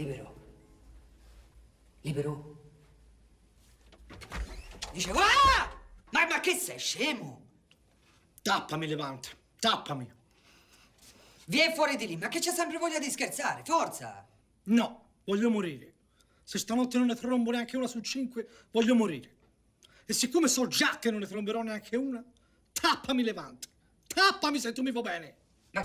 Libero. Libero. Dicevo, ah! Ma che sei, scemo? Tappami, Levante, tappami. Vieni fuori di lì, ma che c'è sempre voglia di scherzare, forza! No, voglio morire. Se stanotte non ne trombo neanche una su 5, voglio morire. E siccome so già che non ne tromberò neanche una, tappami, Levante. Tappami se tu mi va bene.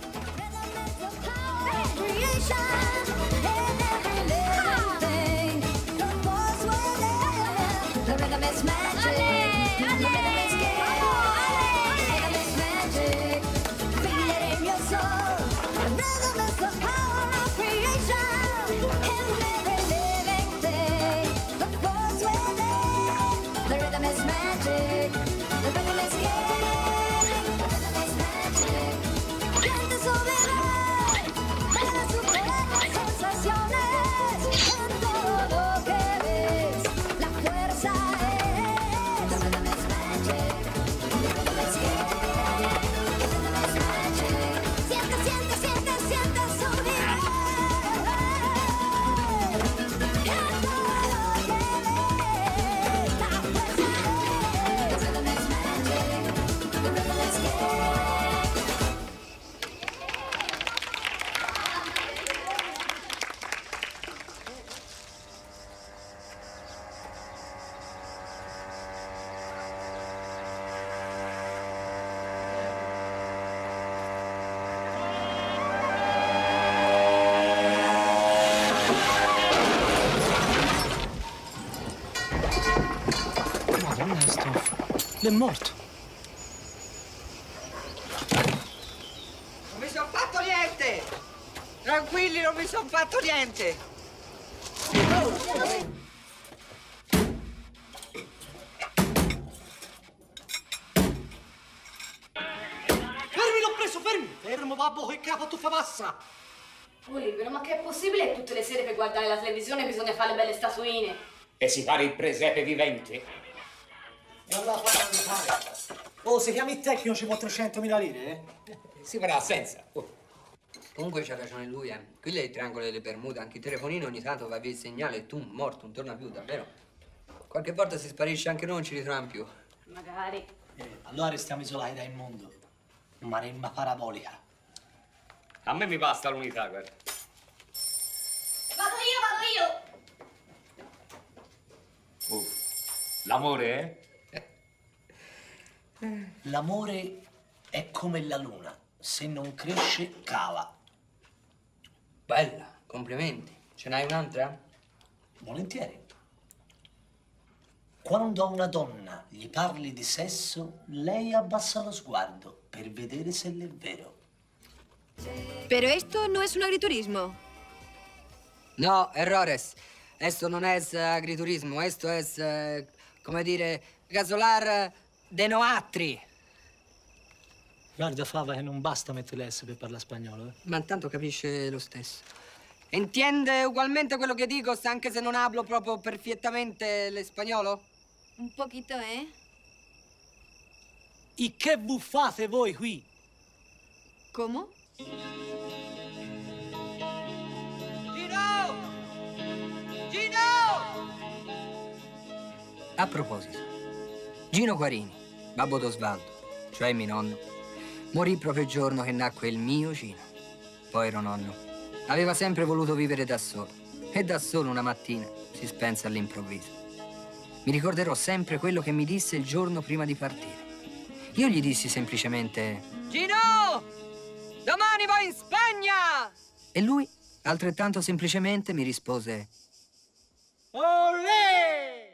È morto. Non mi son fatto niente! Tranquilli, non mi son fatto niente! Fermi, l'ho preso, fermi! Fermo, babbo, che capo tu fa passa! Oh, Libero, ma che è possibile che tutte le sere per guardare la televisione bisogna fare le belle statuine? E si pare il presepe vivente. E allora faranno fare. Oh, se chiami il tecnico ci vuole 300.000 lire, eh? Si farà senza. Oh. Comunque c'ha ragione lui, eh. Quello è il triangolo delle Bermuda, anche il telefonino ogni tanto va via il segnale e tu morto, non torna più, davvero. Qualche volta si sparisce anche noi, non ci ritroviamo più. Magari. Allora restiamo isolati dal mondo. Maremma parabolica. A me mi basta l'unità, guarda. Vado io! Oh. L'amore, L'amore è come la luna. Se non cresce, cala. Bella, complimenti. Ce n'hai un'altra? Volentieri. Quando a una donna gli parli di sesso, lei abbassa lo sguardo per vedere se è vero. Pero esto no es un agriturismo. No, errores. Esto non es agriturismo, esto es, come dire, gasolar de noatri. Guarda, Fava, che non basta mettere l'S per parlare spagnolo, eh? Ma intanto capisce lo stesso. Entiende ugualmente quello che dico, anche se non hablo proprio perfettamente l'espagnolo? Un poquito, ¿eh? E che buffate voi qui? ¿Cómo? Gino! Gino! A proposito, Gino Guarini, babbo d'Osvaldo, cioè mio nonno, morì proprio il giorno che nacque il mio Gino. Povero nonno. Aveva sempre voluto vivere da solo. E da solo una mattina si spense all'improvviso. Mi ricorderò sempre quello che mi disse il giorno prima di partire. Io gli dissi semplicemente: Gino! Domani vai in Spagna! E lui, altrettanto semplicemente, mi rispose: Olè!